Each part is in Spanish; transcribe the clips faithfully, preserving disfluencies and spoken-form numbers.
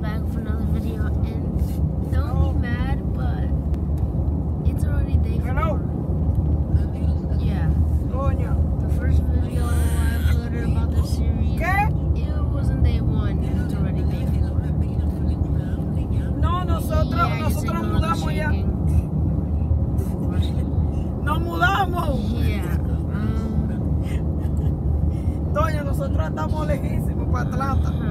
back for another video, and don't be mad, but it's already day four. Hello? Yeah. Coño. The first video I uploaded about this series, ¿Qué? it wasn't day one, it's already day four. No, nosotros, Yeah, just nosotros ignore the mudamos ya. shaking. Nos mudamos. Yeah. Um, Doña, nosotros estamos lejísimos para Atlanta. huh.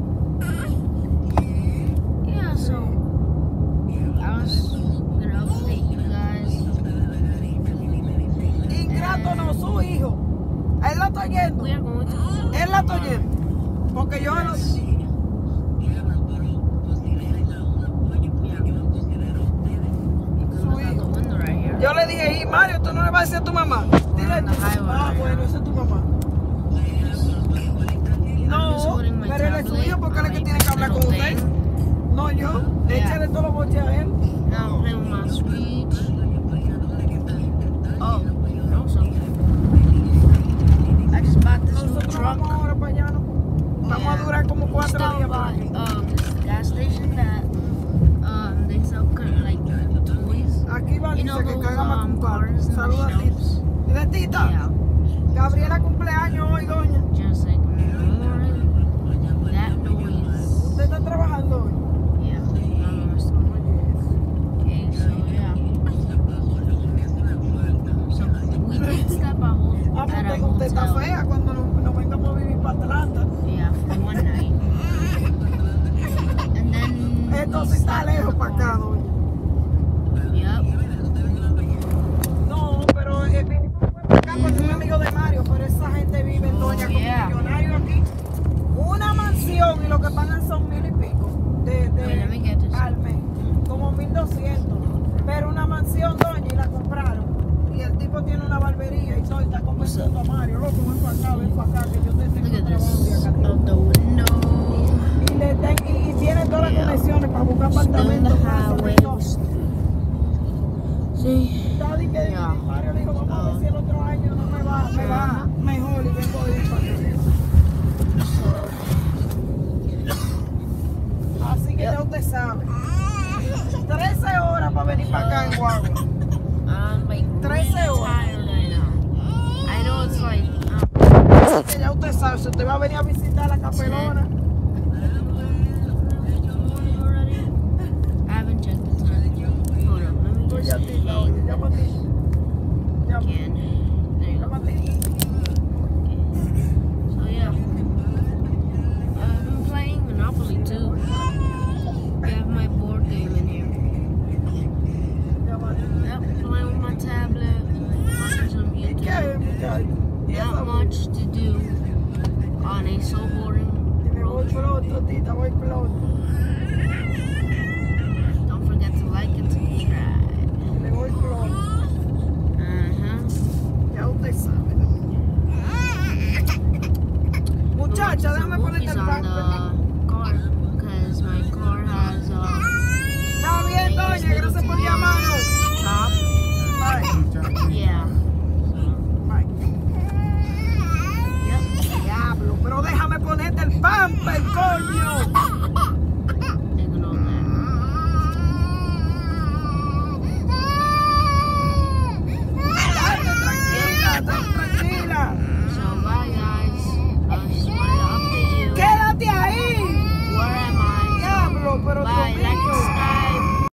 Yeah, so I was gonna update you guys. Ingrato no, su hijo. Él la está oyendo. We are going to. Él la está oyendo. Porque yo no. Yes. Yo le dije, y Mario, tú no le vas a decir a tu mamá. Dile tú. Ah, bueno, esa es tu mamá. No, pero él es su hijo porque él es que tiene que hablar con usted. No, yo. Échale todos los boches a él. Now I'm playing with my Switch. Oh, you know something? I just bought this new Nosotros truck. vamos ahora para allá, ¿no? Vamos a durar como cuatro Stopped días por by aquí. um, this gas station that um, they sell kind of like toys. Aquí va You know dice que those caiga más um, con carro. cars in the Saluda a ti. shops? Dile, tita. Yeah, Gabriela cumpleaños hoy, doña. just ignore that noise. ¿Usted está trabajando hoy? Yeah, um, okay, so yeah. So we did stop at, ho- Ah, at a porque usted está hotel. fea cuando nos, nos vengamos a vivir para Atlanta. Yeah, for one night. And then Esto we sí está slept in lejos the para acá, car. doña. Yep. No, pero eh, vinimos para acá porque un amigo de Mario, pero esa gente vive, doña, como Yeah. millonario aquí. Una mansión y lo que pagan son mil y pico de, de Wait, let me get this. al mes, como mil doscientos. Pero una mansión, doña, y la compraron. Y el tipo tiene una barbería y todo, y está conversando a Mario. Loco, ven para acá, ven para acá, que yo te Look tengo at trabajo de this acá. out the window. Y, le ten- y, y tiene todas las Yeah. conexiones para buscar Still in the apartamentos, casas, highway. y todo. See? Está di que Yeah. Mario le dijo, vamos a ver si el otro año no me va, me va mejor y vengo a ir para acá. Así que ya usted sabe. trece horas para venir para acá en Guagua. I'm like trece really horas. tired right now. I know it's like um, Así que ya usted sabe, si usted va a venir a visitar la Capelona, already. I haven't checked the time. Hold on, let me oye just a ti, la oye, llama a ti. Llama, can. There you llama go. a ti. So yeah, I've been playing Monopoly too. I have my board game in here. Llama a ti. Yep, playing with my tablet, watching some ¿Y YouTube. qué, muchacho? ¿Y esa Not voz? much to do on a so boring Dime, voy road por trip. otro, tita, voy por otro.